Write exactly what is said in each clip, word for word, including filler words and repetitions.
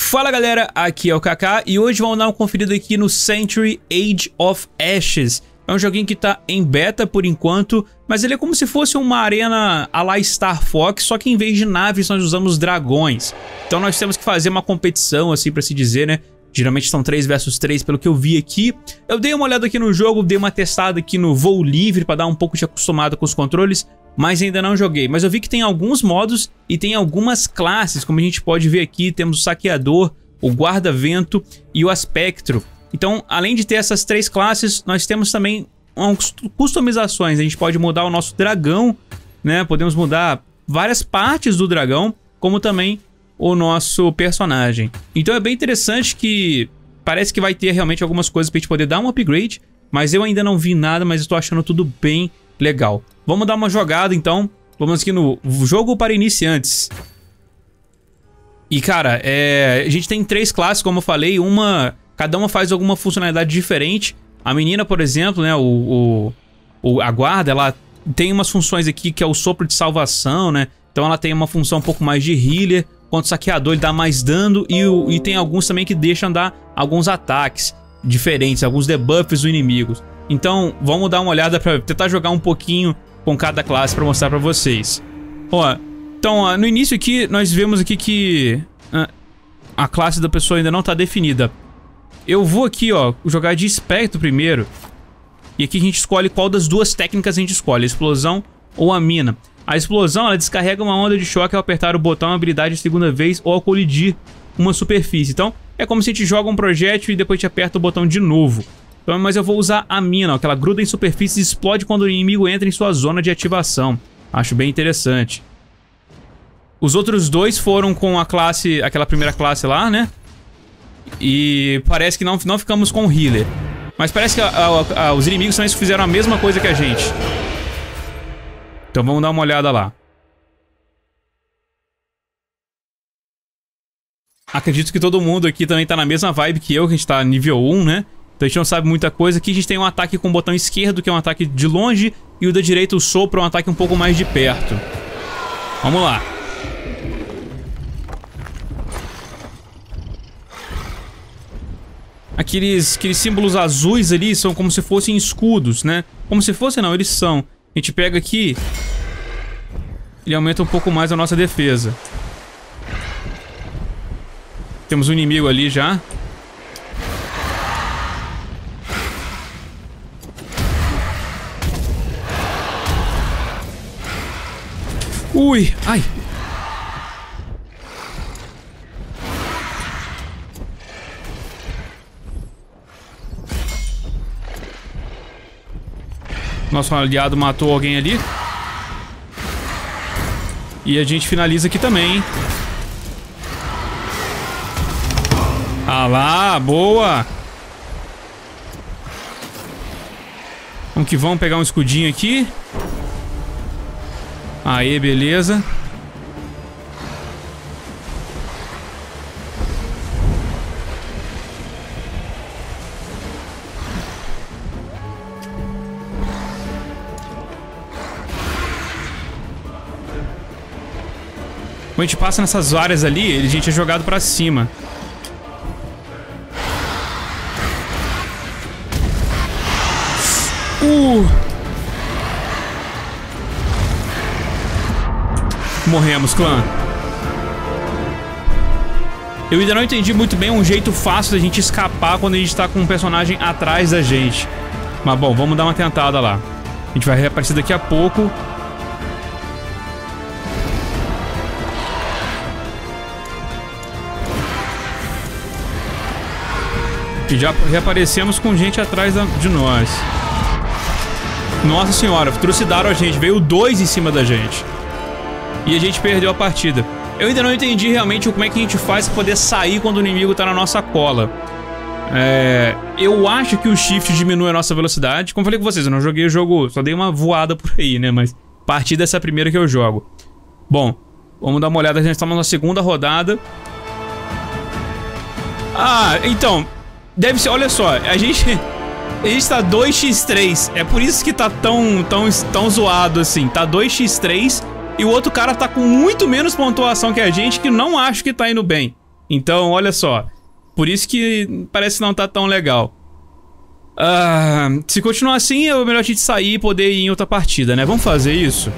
Fala galera, aqui é o Kaká e hoje vamos dar uma conferida aqui no Century Age of Ashes. É um joguinho que tá em beta por enquanto, mas ele é como se fosse uma arena à la Star Fox, só que em vez de naves nós usamos dragões. Então nós temos que fazer uma competição, assim pra se dizer, né? Geralmente são três versus três pelo que eu vi aqui. Eu dei uma olhada aqui no jogo, dei uma testada aqui no voo livre pra dar um pouco de acostumado com os controles, mas ainda não joguei. Mas eu vi que tem alguns modos e tem algumas classes, como a gente pode ver aqui. Temos o Saqueador, o Guarda-Vento e o Aspectro. Então, além de ter essas três classes, nós temos também umas customizações. A gente pode mudar o nosso dragão, né? Podemos mudar várias partes do dragão, como também o nosso personagem. Então é bem interessante que parece que vai ter realmente algumas coisas pra gente poder dar um upgrade, mas eu ainda não vi nada, mas estou achando tudo bem legal. Vamos dar uma jogada então. Vamos aqui no jogo para iniciantes. E cara, é... a gente tem três classes, como eu falei. Uma... Cada uma faz alguma funcionalidade diferente. A menina, por exemplo, né? O, o, o, a guarda, ela tem umas funções aqui que é o sopro de salvação, né? Então ela tem uma função um pouco mais de healer. Quanto o saqueador, ele dá mais dano. E, o, e tem alguns também que deixam dar alguns ataques diferentes, alguns debuffs dos inimigos. Então vamos dar uma olhada pra tentar jogar um pouquinho com cada classe pra mostrar pra vocês. Ó, então ó, no início aqui nós vemos aqui que uh, a classe da pessoa ainda não tá definida. Eu vou aqui, ó, jogar de espectro primeiro. E aqui a gente escolhe qual das duas técnicas a gente escolhe, a explosão ou a mina. A explosão, ela descarrega uma onda de choque ao apertar o botão habilidade a segunda vez ou ao colidir uma superfície. Então, é como se a gente joga um projétil e depois a gente aperta o botão de novo. Então, mas eu vou usar a mina, ó, que ela gruda em superfícies e explode quando o inimigo entra em sua zona de ativação. Acho bem interessante. Os outros dois foram com a classe, aquela primeira classe lá, né? E parece que não, não ficamos com o healer. Mas parece que a, a, a, os inimigos também fizeram a mesma coisa que a gente. Então vamos dar uma olhada lá. Acredito que todo mundo aqui também tá na mesma vibe que eu, que a gente tá nível um, né? Então a gente não sabe muita coisa. Aqui a gente tem um ataque com o botão esquerdo, que é um ataque de longe, e o da direita, o sopro, é um ataque um pouco mais de perto. Vamos lá. Aqueles, aqueles símbolos azuis ali são como se fossem escudos, né? Como se fossem não, eles são. A gente pega aqui, ele aumenta um pouco mais a nossa defesa. Temos um inimigo ali já. Ui, ai. Nosso aliado matou alguém ali. E a gente finaliza aqui também, hein? Ah lá, boa! Vamos que vamos pegar um escudinho aqui. Aê, beleza. Quando a gente passa nessas áreas ali, a gente é jogado pra cima. Uh! Morremos, clã. Eu ainda não entendi muito bem um jeito fácil da gente escapar quando a gente tá com um personagem atrás da gente. Mas bom, vamos dar uma tentada lá. A gente vai reaparecer daqui a pouco. E já reaparecemos com gente atrás de nós. Nossa senhora, trucidaram a gente. Veio dois em cima da gente. E a gente perdeu a partida. Eu ainda não entendi realmente como é que a gente faz pra poder sair quando o inimigo tá na nossa cola. É... Eu acho que o shift diminui a nossa velocidade. Como eu falei com vocês, eu não joguei o jogo... Só dei uma voada por aí, né? Mas partida é essa primeira que eu jogo. Bom, vamos dar uma olhada. A gente tá na segunda rodada. Ah, então... Deve ser, olha só, a gente... A gente tá dois contra três. É por isso que tá tão, tão, tão zoado assim. Tá dois contra três. E o outro cara tá com muito menos pontuação que a gente, que não acho que tá indo bem. Então, olha só. Por isso que parece não tá tão legal. Ah, se continuar assim, é melhor a gente sair e poder ir em outra partida, né? Vamos fazer isso?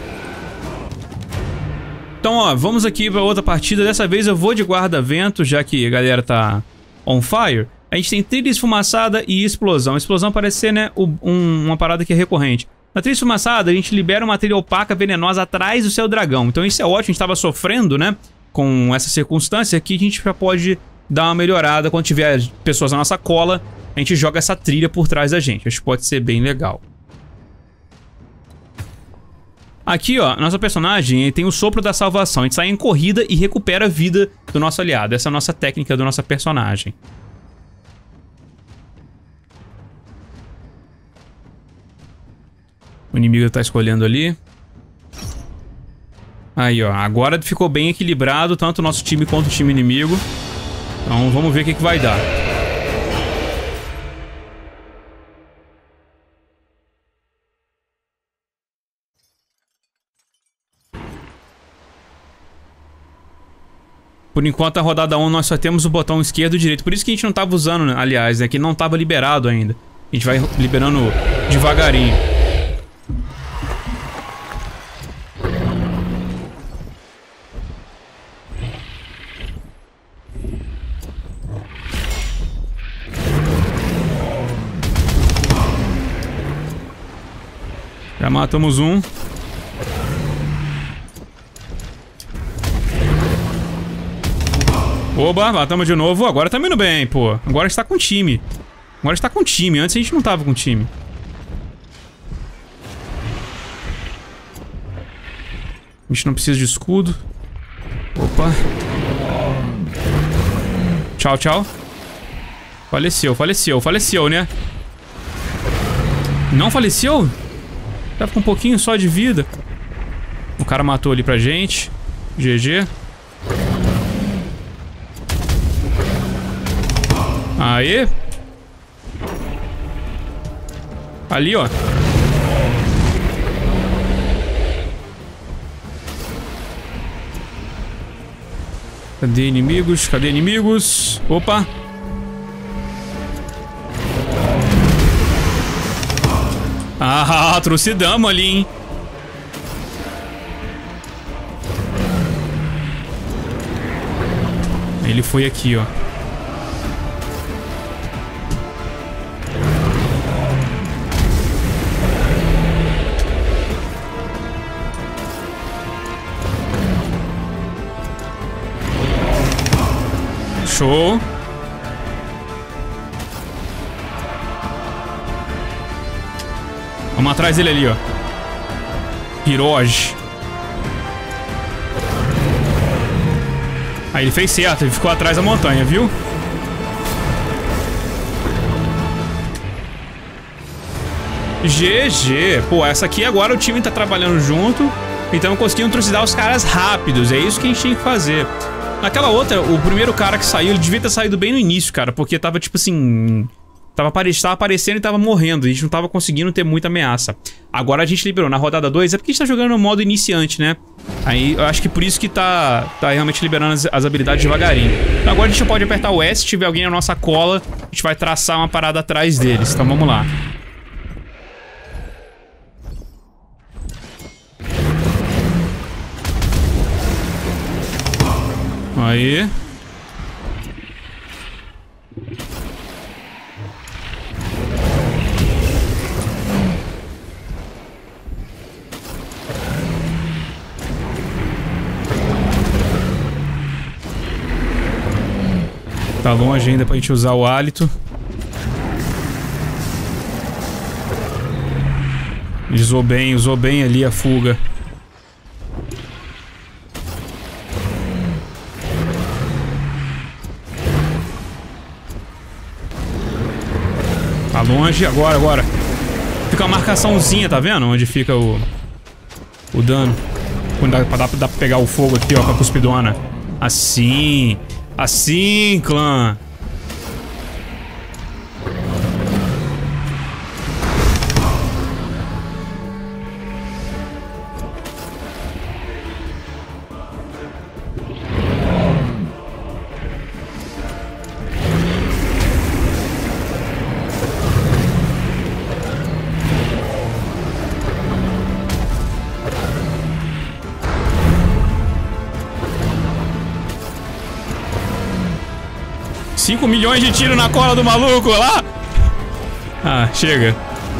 Então, ó, vamos aqui pra outra partida. Dessa vez eu vou de guarda-vento, já que a galera tá on fire. A gente tem trilha esfumaçada e explosão. A explosão parece ser, né, um, uma parada que é recorrente. Na trilha esfumaçada, a gente libera uma trilha opaca venenosa atrás do seu dragão. Então isso é ótimo, a gente tava sofrendo, né, com essa circunstância aqui. A gente já pode dar uma melhorada. Quando tiver pessoas na nossa cola, a gente joga essa trilha por trás da gente. Acho que pode ser bem legal. Aqui, ó, nossa personagem tem o sopro da salvação. A gente sai em corrida e recupera a vida do nosso aliado. Essa é a nossa técnica do nossa personagem. O inimigo tá escolhendo ali. Aí, ó. Agora ficou bem equilibrado, tanto o nosso time quanto o time inimigo. Então, vamos ver o que que vai dar. Por enquanto, a rodada um, nós só temos o botão esquerdo e direito. Por isso que a gente não tava usando, né? Aliás, né? Que não tava liberado ainda. A gente vai liberando devagarinho. Já matamos um. Oba, matamos de novo. Agora tá indo bem, pô. Agora está com time. Agora está com time. Antes a gente não tava com time. A gente não precisa de escudo. Opa. Tchau, tchau. Faleceu, faleceu, faleceu, né? Não faleceu? Tava com um pouquinho só de vida. O cara matou ali pra gente. G G. Aê. Ali, ó. Cadê inimigos? Cadê inimigos? Opa. Ah, trouxe dama ali, hein? Ele foi aqui, ó. Show. Vamos atrás dele ali, ó. Hiroji. Aí ele fez certo, ele ficou atrás da montanha, viu? G G. Pô, essa aqui agora o time tá trabalhando junto. Então conseguindo trucidar os caras rápidos. É isso que a gente tinha que fazer. Naquela outra, o primeiro cara que saiu, ele devia ter saído bem no início, cara. Porque tava tipo assim... Tava, apare... tava aparecendo e tava morrendo. A gente não tava conseguindo ter muita ameaça. Agora a gente liberou. Na rodada dois é porque a gente tá jogando no modo iniciante, né? Aí eu acho que por isso que tá, tá realmente liberando as, as habilidades devagarinho. Então agora a gente pode apertar o S. Se tiver alguém na nossa cola, a gente vai traçar uma parada atrás deles. Então vamos lá. Aí. Tá longe ainda pra gente usar o hálito. Usou bem, usou bem ali a fuga. Tá longe, agora, agora. Fica uma marcaçãozinha, tá vendo? Onde fica o... O dano. Quando dá, dá, dá pra pegar o fogo aqui, ó, com a cuspidona. Assim. Assim, clã. cinco milhões de tiros na cola do maluco lá. Ah, chega.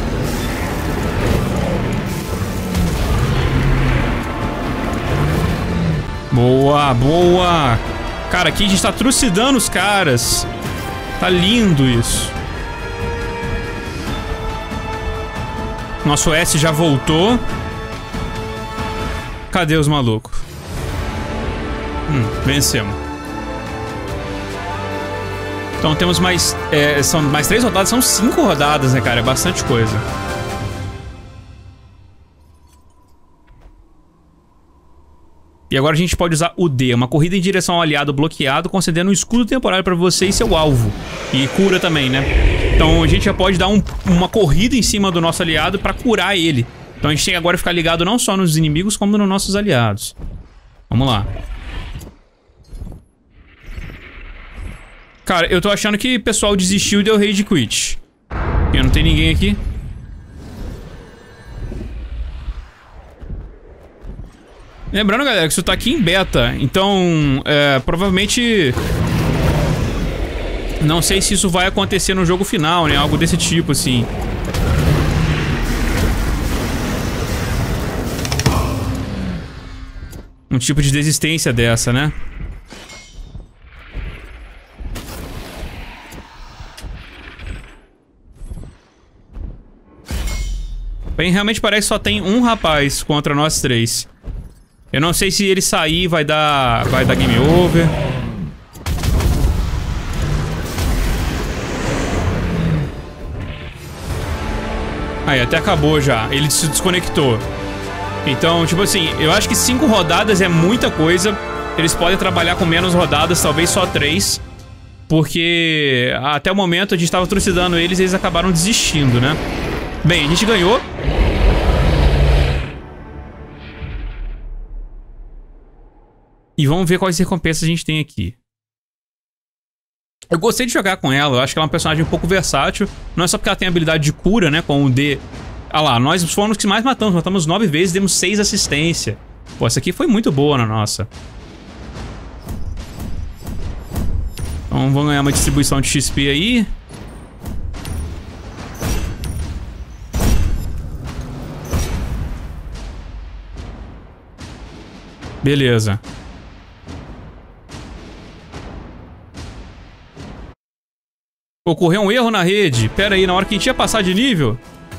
Boa, boa. Cara, aqui a gente tá trucidando os caras. Tá lindo isso. Nosso S já voltou. Cadê os malucos? Hum, vencemos. Então temos mais... É, são mais três rodadas, são cinco rodadas, né, cara? É bastante coisa. E agora a gente pode usar o D, uma corrida em direção ao aliado bloqueado, concedendo um escudo temporário pra você e seu alvo. E cura também, né? Então a gente já pode dar um, uma corrida em cima do nosso aliado pra curar ele. Então a gente tem agora que ficar ligado não só nos inimigos, como nos nossos aliados. Vamos lá. Cara, eu tô achando que o pessoal desistiu e deu rage quit. Porque não tem ninguém aqui. Lembrando, galera, que isso tá aqui em beta. Então, é, provavelmente... Não sei se isso vai acontecer no jogo final, né? Algo desse tipo, assim. Um tipo de desistência dessa, né? Bem, realmente parece que só tem um rapaz contra nós três. Eu não sei se ele sair vai dar, vai dar game over. Aí, até acabou já. Ele se desconectou. Então, tipo assim, eu acho que cinco rodadas é muita coisa. Eles podem trabalhar com menos rodadas, talvez só três. Porque até o momento a gente tava trucidando eles e eles acabaram desistindo, né? Bem, a gente ganhou. E vamos ver quais recompensas a gente tem aqui. Eu gostei de jogar com ela, eu acho que ela é uma personagem um pouco versátil. Não é só porque ela tem habilidade de cura, né, com o D. Ah lá, nós fomos os que mais matamos, matamos nove vezes e demos seis assistência. Pô, essa aqui foi muito boa na nossa. Então vamos ganhar uma distribuição de X P aí. Beleza. Ocorreu um erro na rede. Pera aí, na hora que a gente ia passar de nível...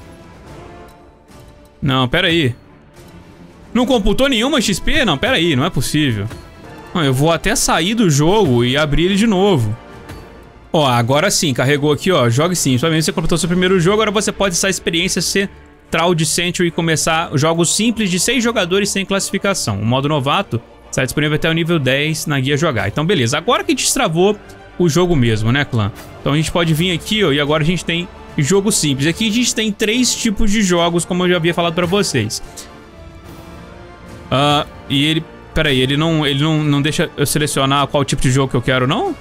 Não, pera aí. Não computou nenhuma X P? Não, pera aí, não é possível. Não, eu vou até sair do jogo e abrir ele de novo. Ó, agora sim, carregou aqui, ó. Jogue sim. Somente você completou seu primeiro jogo, agora você pode usar a experiência Central de Century e começar jogos simples de seis jogadores sem classificação. O modo novato está disponível até o nível dez na guia jogar. Então, beleza. Agora que a gente destravou o jogo mesmo, né, clã? Então a gente pode vir aqui, ó, e agora a gente tem jogo simples. Aqui a gente tem três tipos de jogos, como eu já havia falado pra vocês. Uh, e ele... Pera aí, ele não, ele não, não deixa eu selecionar qual tipo de jogo que eu quero, não?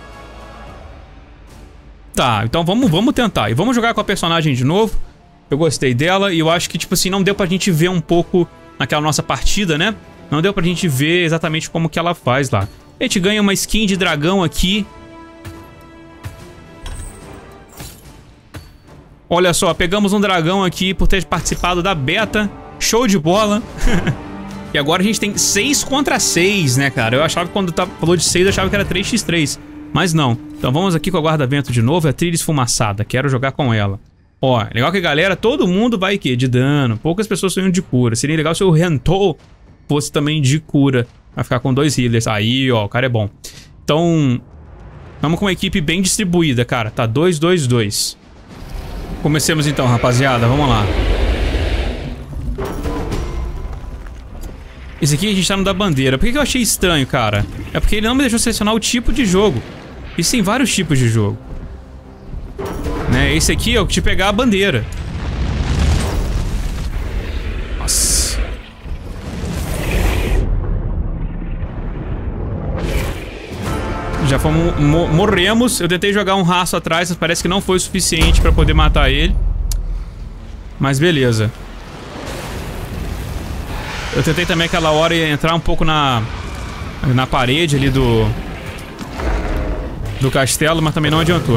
Tá, então vamos, vamos tentar. E vamos jogar com a personagem de novo. Eu gostei dela e eu acho que, tipo assim, não deu pra gente ver um pouco naquela nossa partida, né? Não deu pra gente ver exatamente como que ela faz lá. A gente ganha uma skin de dragão aqui. Olha só, pegamos um dragão aqui por ter participado da beta. Show de bola. E agora a gente tem seis contra seis, né, cara? Eu achava que quando tava, falou de seis, eu achava que era três contra três. Mas não. Então vamos aqui com a guarda-vento de novo. A trilha esfumaçada. Quero jogar com ela. Ó, legal que, galera, todo mundo vai, que de dano. Poucas pessoas são indo de cura. Seria legal se o Rentou fosse também de cura. Vai ficar com dois healers. Aí, ó, o cara é bom. Então, vamos com uma equipe bem distribuída, cara. Tá dois, dois, dois. Comecemos então, rapaziada. Vamos lá. Esse aqui a gente tá no da bandeira. Por que que eu achei estranho, cara? É porque ele não me deixou selecionar o tipo de jogo. Isso tem vários tipos de jogo. Né? Esse aqui é o que te pegar a bandeira. Nossa. Já fomos, mo morremos. Eu tentei jogar um raço atrás, mas parece que não foi o suficiente pra poder matar ele. Mas beleza. Eu tentei também aquela hora entrar um pouco na na parede ali do do castelo, mas também não adiantou.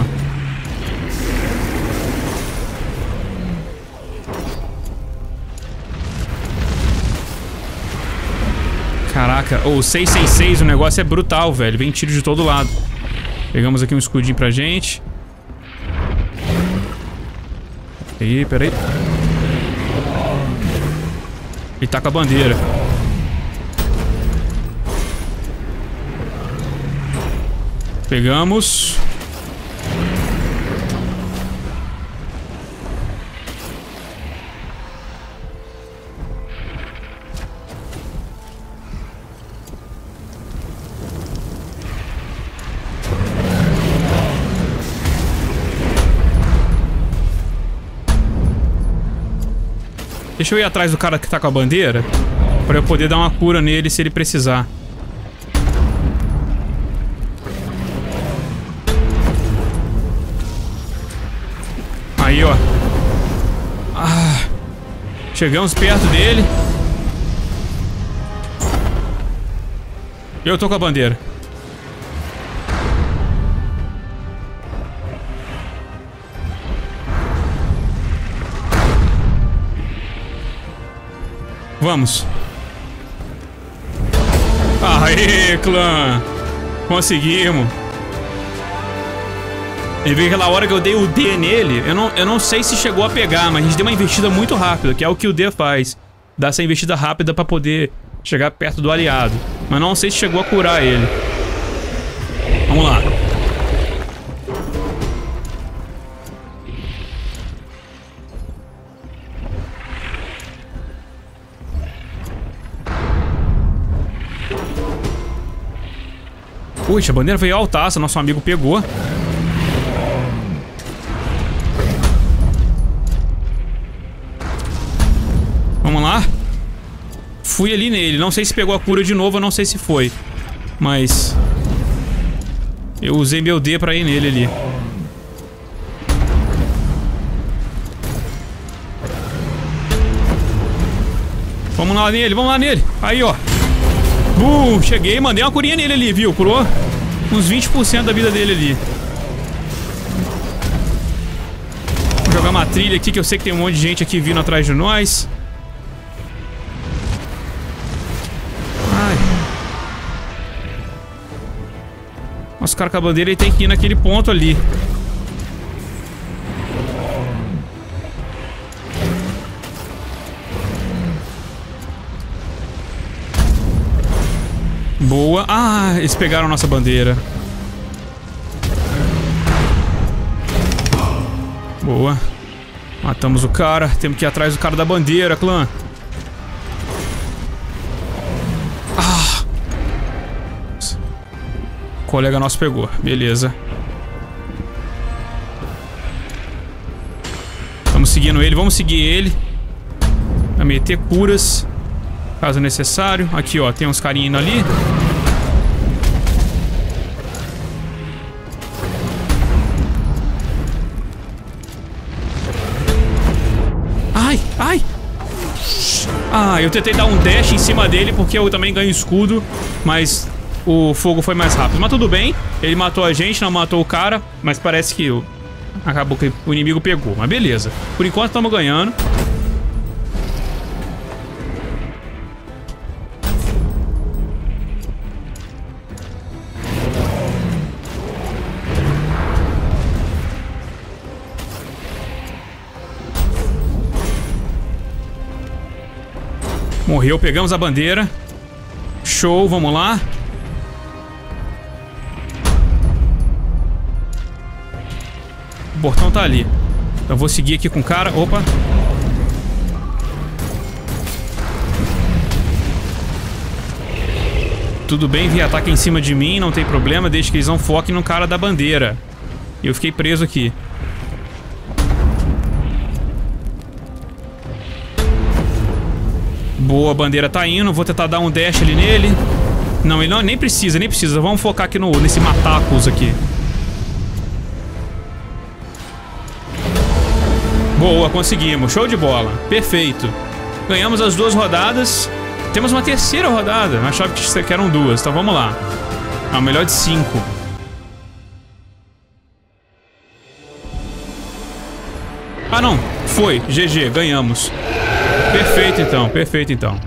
Caraca, o oh, seis seis seis, o negócio é brutal, velho. Vem tiro de todo lado. Pegamos aqui um escudinho pra gente. Aí, peraí. Ele tá com a bandeira. Pegamos. Deixa eu ir atrás do cara que tá com a bandeira, pra eu poder dar uma cura nele se ele precisar. Aí, ó. Ah, chegamos perto dele. Eu tô com a bandeira. Vamos. Aê, clã. Conseguimos. Ele veio aquela hora que eu dei o D nele. Eu não, eu não sei se chegou a pegar, mas a gente deu uma investida muito rápida, que é o que o D faz. Dá essa investida rápida pra poder chegar perto do aliado. Mas não sei se chegou a curar ele. Vamos lá. Puxa, a bandeira veio altaça, nosso amigo pegou. Vamos lá. Fui ali nele, não sei se pegou a cura de novo, eu não sei se foi. Mas eu usei meu D pra ir nele ali. Vamos lá nele, vamos lá nele. Aí, ó. Uh, cheguei, mandei uma curinha nele ali, viu? Curou uns vinte por cento da vida dele ali. Vou jogar uma trilha aqui, que eu sei que tem um monte de gente aqui vindo atrás de nós. Ai. Nossa, o cara com a bandeira, ele tem que ir naquele ponto ali. Boa. Ah, eles pegaram a nossa bandeira. Boa. Matamos o cara. Temos que ir atrás do cara da bandeira, clã. Ah. O colega nosso pegou. Beleza. Estamos seguindo ele. Vamos seguir ele. Vai meter curas, caso necessário. Aqui, ó. Tem uns carinha indo ali. Ai, ai. Ah, eu tentei dar um dash em cima dele porque eu também ganho escudo, mas o fogo foi mais rápido. Mas tudo bem. Ele matou a gente, não matou o cara, mas parece que eu... acabou que o inimigo pegou. Mas beleza. Por enquanto estamos ganhando. Morreu, pegamos a bandeira. Show, vamos lá. O portão tá ali. Eu vou seguir aqui com o cara. Opa. Tudo bem, vi ataque em cima de mim, não tem problema, desde que eles não foquem no cara da bandeira. E eu fiquei preso aqui. Boa, a bandeira tá indo. Vou tentar dar um dash ali nele. Não, ele não, nem precisa, nem precisa. Vamos focar aqui no, nesse matacos aqui. Boa, conseguimos. Show de bola. Perfeito. Ganhamos as duas rodadas. Temos uma terceira rodada. Eu achava que eram duas. Então vamos lá. É o melhor de cinco. Ah, não. Foi. G G. Ganhamos. Perfeito, então. Perfeito, então.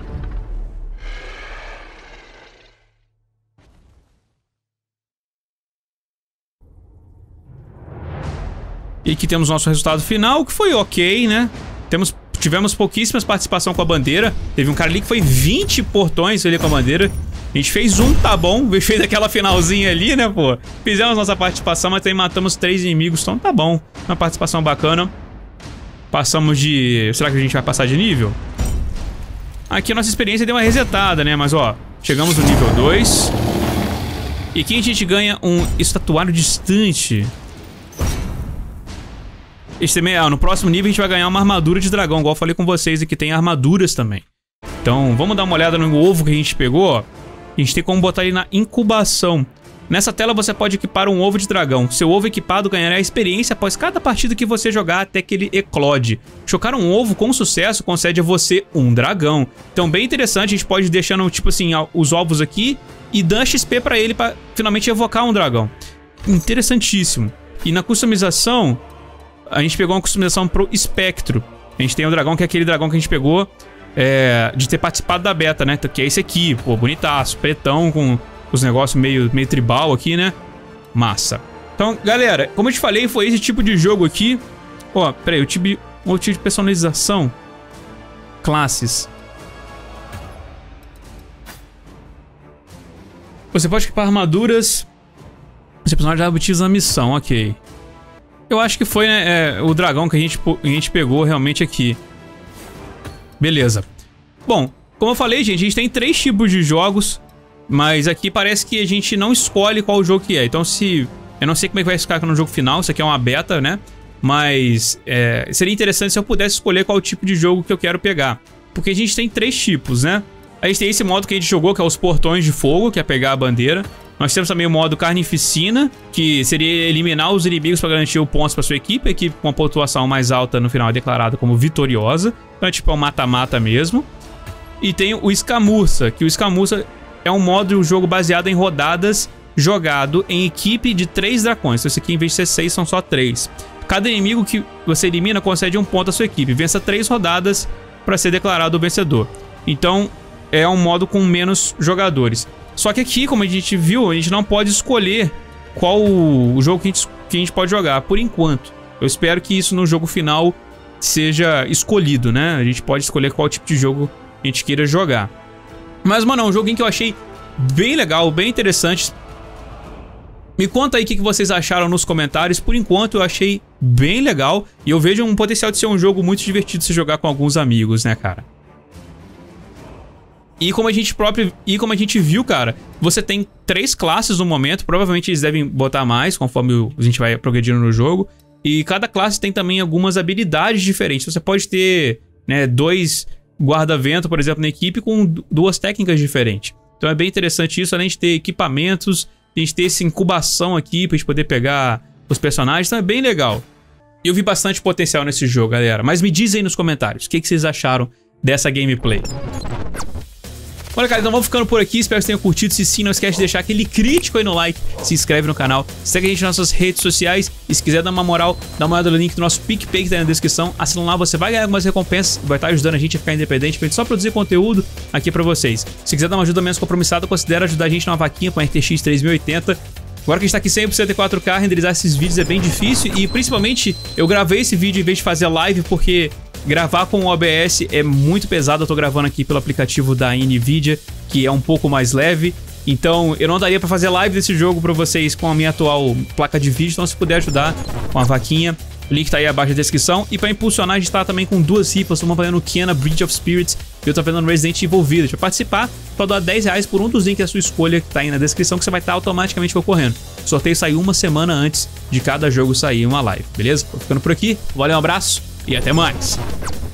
E aqui temos o nosso resultado final, que foi ok, né? Temos, tivemos pouquíssimas participação com a bandeira. Teve um cara ali que foi vinte portões ali com a bandeira. A gente fez um, tá bom. Fez aquela finalzinha ali, né, pô? Fizemos nossa participação, mas também matamos três inimigos, então tá bom. Uma participação bacana. Passamos de... Será que a gente vai passar de nível? Aqui a nossa experiência deu uma resetada, né? Mas, ó, chegamos no nível dois. E aqui a gente ganha um estatuário distante. Esse também, ó, no próximo nível a gente vai ganhar uma armadura de dragão, igual eu falei com vocês aqui, tem armaduras também. Então, vamos dar uma olhada no ovo que a gente pegou, ó. A gente tem como botar ele na incubação. Nessa tela você pode equipar um ovo de dragão. Seu ovo equipado ganhará experiência após cada partida que você jogar até que ele eclode. Chocar um ovo com sucesso concede a você um dragão. Então, bem interessante, a gente pode ir deixando, tipo assim, os ovos aqui e dar X P pra ele pra finalmente evocar um dragão. Interessantíssimo. E na customização... A gente pegou uma customização pro espectro. A gente tem o dragão, que é aquele dragão que a gente pegou é, de ter participado da beta, né? Que é esse aqui, pô, bonitaço, pretão, com os negócios meio, meio tribal aqui, né? Massa. Então, galera, como eu te falei, foi esse tipo de jogo aqui. Ó, peraí, eu tive um tipo de personalização. Classes. Você pode equipar armaduras. Esse personagem já utiliza a missão, ok. Eu acho que foi, né, é, o dragão que a gente, a gente pegou realmente aqui. Beleza. Bom, como eu falei, gente, a gente tem três tipos de jogos, mas aqui parece que a gente não escolhe qual jogo que é. Então, se... Eu não sei como é que vai ficar no jogo final, isso aqui é uma beta, né? Mas é, seria interessante se eu pudesse escolher qual tipo de jogo que eu quero pegar. Porque a gente tem três tipos, né? A gente tem esse modo que a gente jogou, que é os portões de fogo, que é pegar a bandeira. Nós temos também o modo carnificina, que seria eliminar os inimigos para garantir o pontos para sua equipe. A equipe com a pontuação mais alta no final é declarada como vitoriosa. Então é tipo um mata-mata mesmo. E tem o escamurça, que o escamurça é um modo de jogo baseado em rodadas jogado em equipe de três dragões. Então esse aqui, em vez de ser seis, são só três. Cada inimigo que você elimina concede um ponto à sua equipe. Vença três rodadas para ser declarado o vencedor. Então é um modo com menos jogadores. Só que aqui, como a gente viu, a gente não pode escolher qual o jogo que a gente, que a gente pode jogar, por enquanto. Eu espero que isso no jogo final seja escolhido, né? A gente pode escolher qual tipo de jogo a gente queira jogar. Mas, mano, é um joguinho que eu achei bem legal, bem interessante. Me conta aí o que vocês acharam nos comentários. Por enquanto, eu achei bem legal. E eu vejo um potencial de ser um jogo muito divertido de se jogar com alguns amigos, né, cara? E como a gente próprio, e como a gente viu, cara, você tem três classes no momento. Provavelmente eles devem botar mais conforme a gente vai progredindo no jogo. E cada classe tem também algumas habilidades diferentes. Você pode ter, né, dois guarda-vento, por exemplo, na equipe com duas técnicas diferentes. Então é bem interessante isso, além de ter equipamentos, a gente ter essa incubação aqui pra gente poder pegar os personagens. Então é bem legal. Eu vi bastante potencial nesse jogo, galera. Mas me dizem aí nos comentários o que, que vocês acharam dessa gameplay. Olha, cara, então vamos ficando por aqui. Espero que vocês tenham curtido. Se sim, não esquece de deixar aquele crítico aí no like. Se inscreve no canal. Segue a gente nas nossas redes sociais. E se quiser dar uma moral, dá uma olhada no link do nosso PicPay que tá aí na descrição. Assina lá, você vai ganhar algumas recompensas. Vai estar ajudando a gente a ficar independente, pra gente só produzir conteúdo aqui pra vocês. Se quiser dar uma ajuda menos compromissada, considere ajudar a gente numa vaquinha com a R T X três mil e oitenta. Agora que a gente tá aqui cem por cento em quatro K, renderizar esses vídeos é bem difícil. E principalmente, eu gravei esse vídeo em vez de fazer live, porque gravar com o O B S é muito pesado. Eu tô gravando aqui pelo aplicativo da Nvidia, que é um pouco mais leve. Então eu não daria pra fazer live desse jogo pra vocês com a minha atual placa de vídeo. Então se puder ajudar com a vaquinha, o link tá aí abaixo na descrição. E pra impulsionar, a gente tá também com duas rifas. Uma fazendo Kena Bridge of Spirits e outra fazendo Resident Evil Village. Pra participar, só doar dez reais por um dos links da sua escolha que tá aí na descrição, que você vai estar automaticamente concorrendo. O sorteio sai uma semana antes de cada jogo sair uma live, beleza? Tô ficando por aqui, valeu, um abraço e até mais!